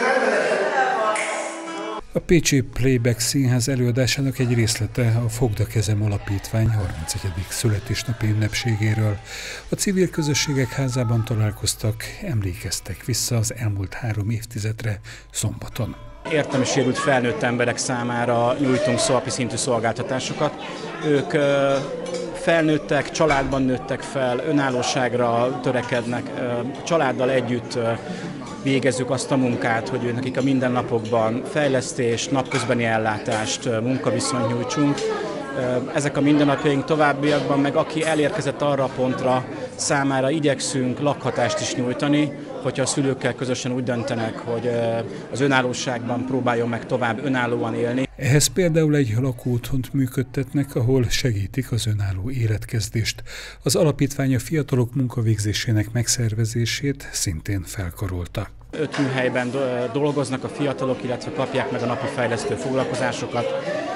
A pécsi Playback Színház előadásának egy részlete a Fogd a kezem alapítvány 31. születésnapi ünnepségéről. A civil közösségek házában találkoztak, emlékeztek vissza az elmúlt 3 évtizedre szombaton. Értelmi sérült felnőtt emberek számára nyújtunk szalpi szintű szolgáltatásokat. Ők felnőttek, családban nőttek fel, önállóságra törekednek, családdal együtt végezzük azt a munkát, hogy nekik a mindennapokban fejlesztést, napközbeni ellátást, munkaviszonyt nyújtsunk. Ezek a mindennapjaink továbbiakban, meg aki elérkezett arra a pontra, számára igyekszünk lakhatást is nyújtani, hogyha a szülőkkel közösen úgy döntenek, hogy az önállóságban próbáljon meg tovább önállóan élni. Ehhez például egy lakóotthont működtetnek, ahol segítik az önálló életkezdést. Az alapítvány a fiatalok munkavégzésének megszervezését szintén felkarolta. 5 műhelyben dolgoznak a fiatalok, illetve kapják meg a napi fejlesztő foglalkozásokat.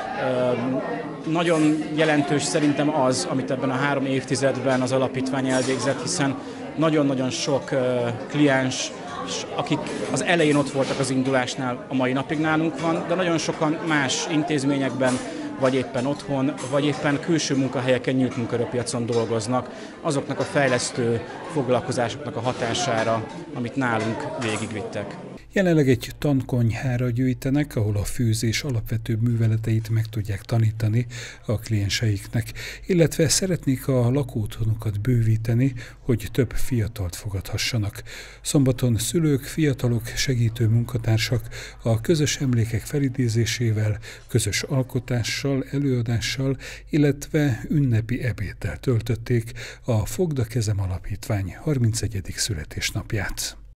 Nagyon jelentős szerintem az, amit ebben a 3 évtizedben az alapítvány elvégzett, hiszen nagyon-nagyon sok kliens, akik az elején ott voltak az indulásnál, a mai napig nálunk van, de nagyon sokan más intézményekben, vagy éppen otthon, vagy éppen külső munkahelyeken, nyílt munkaerőpiacon dolgoznak, azoknak a fejlesztő foglalkozásoknak a hatására, amit nálunk végigvittek. Jelenleg egy tankonyhára gyűjtenek, ahol a főzés alapvető műveleteit meg tudják tanítani a klienseiknek, illetve szeretnék a lakóotthonukat bővíteni, hogy több fiatalt fogadhassanak. Szombaton szülők, fiatalok, segítő munkatársak a közös emlékek felidézésével, közös alkotással, előadással, illetve ünnepi ebéddel töltötték a Fogd a kezem alapítvány 31. születésnapját.